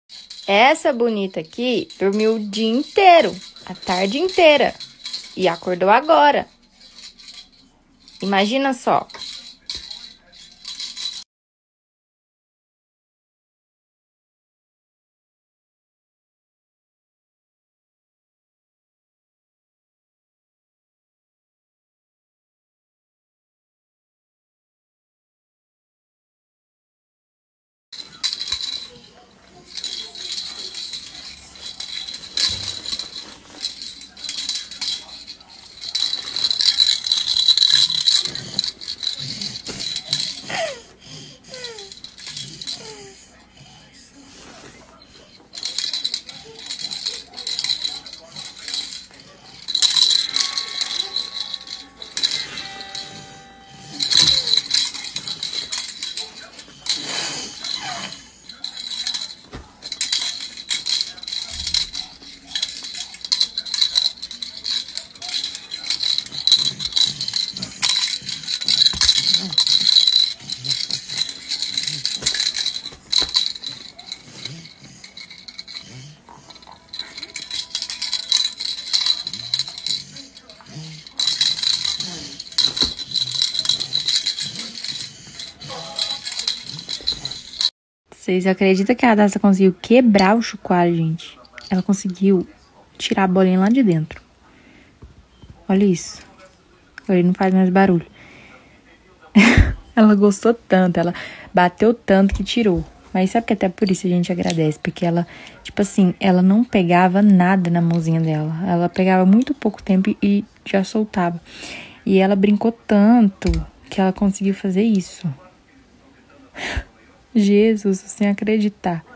Essa bonita aqui dormiu o dia inteiro, a tarde inteira, e acordou agora. Imagina só. Vocês acreditam que a Radassa conseguiu quebrar o chocalho, gente? Ela conseguiu tirar a bolinha lá de dentro. Olha isso. Agora ele não faz mais barulho. Ela gostou tanto, ela bateu tanto que tirou. Mas sabe que até por isso a gente agradece, porque ela, tipo assim, ela não pegava nada na mãozinha dela. Ela pegava muito pouco tempo e já soltava. E ela brincou tanto que ela conseguiu fazer isso. Jesus, sem acreditar.